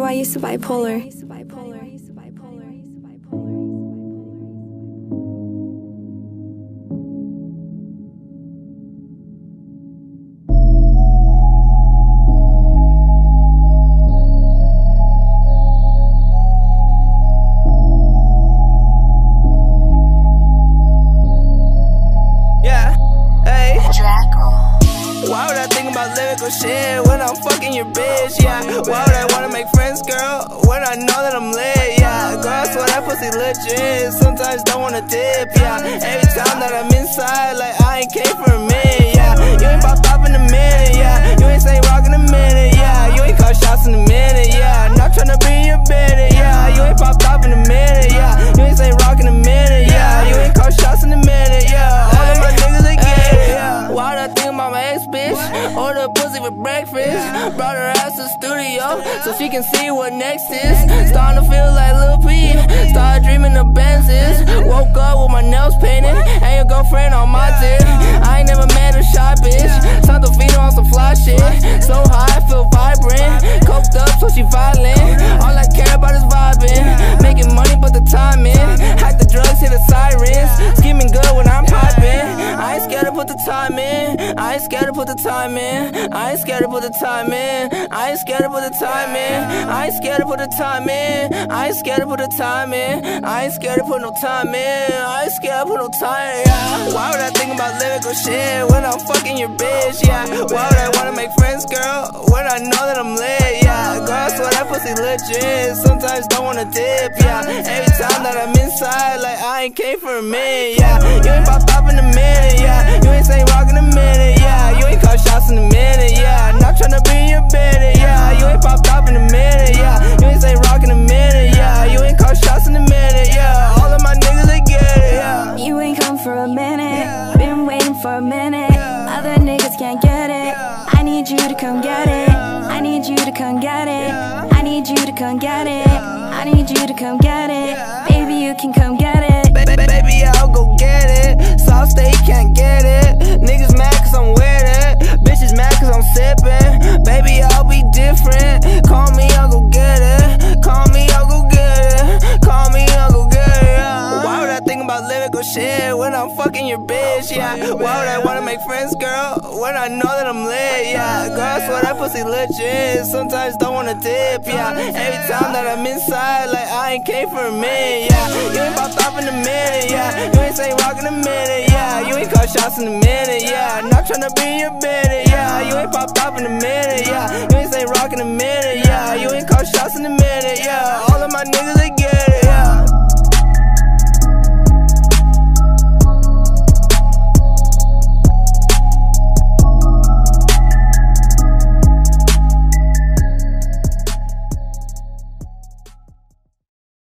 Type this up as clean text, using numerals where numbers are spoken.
I used to bipolar. Drago. Why would I think about lyrical shit when I'm fucking your bitch, yeah? Why would I wanna make friends, girl, when I know that I'm lit, yeah? Girl, I swear that pussy legit, sometimes don't wanna dip, yeah? Every time that I'm inside, like I ain't came for a minute, yeah? You ain't popped off in a minute, yeah? You ain't say rock in a minute, yeah? You ain't call shots in a minute, yeah? Not tryna be in your bed, yeah? You ain't popped off in a minute, yeah? You ain't say rock in a minute, yeah? You ain't call shots in a minute, yeah? All of my niggas they get, yeah? Why would I think about my ex bitch? Order a pussy for breakfast. Brought her ass to the studio so she can see what next is. Starting to feel like Lil P. Started dreaming of Benzes. Woke up with my nails painted and your girlfriend on my dick. I ain't never met a shy bitch. Santo Fino on some fly shit. So high, I feel vibrant. Coked up so she violent. All I care about is vibing. Making money but the timing. Hack the drugs, hit the sirens. Scheming good when I'm popping. I ain't scared to put the time in. I ain't scared to put the time in. I ain't scared to put the time in. I ain't scared to put the time in. I ain't scared to put the time in. I ain't scared to put the time in. I ain't scared to put no time in. I ain't scared to put no time in, yeah. Why would I think about lyrical shit when I'm fucking your bitch, yeah? Why would I wanna make friends, girl, when I know that I'm lit, yeah? Girl, I swear that pussy legit, sometimes don't wanna dip, yeah? Every time that I'm inside, like I ain't came for a minute, yeah? You ain't popped off in a minute, yeah? You ain't say rock in a minute, yeah? You ain't call shots in a minute, yeah? Not tryna be in your bed, yeah? You ain't popped off in a minute, yeah? You ain't say rock in a minute, yeah? You ain't call shots in a minute, yeah? All of my niggas they get it, yeah? You ain't come for a minute. Been waiting for a minute. Other niggas can't get it. I need you to come get it. I need you to come get it. I need you to come get it. I need you to come get it. Baby, you can come get it. Baby, I'll go get it. South State can't get it. Niggas mad cause I'm with it. Bitches mad cause I'm sipping. Baby, I'll be different. Call me, I'll go get it. Call me, I'll go get it. Call me, I'll go get it, yeah. Why would I think about lyrical shit when I'm fucking your bitch, yeah? Why would I wanna make friends, girl, when I know that I'm lit, yeah? Girl, I swear that pussy legit, sometimes don't wanna dip, yeah? Every time that I'm inside, like I ain't came for a minute, yeah? You ain't popped off in a minute, yeah? You ain't say rock in a minute, yeah? You ain't call shots in a minute, yeah? Not tryna be in your bed, yeah? You ain't popped off in a minute, yeah? You ain't say rock in a minute, yeah? You ain't call shots in a minute, yeah?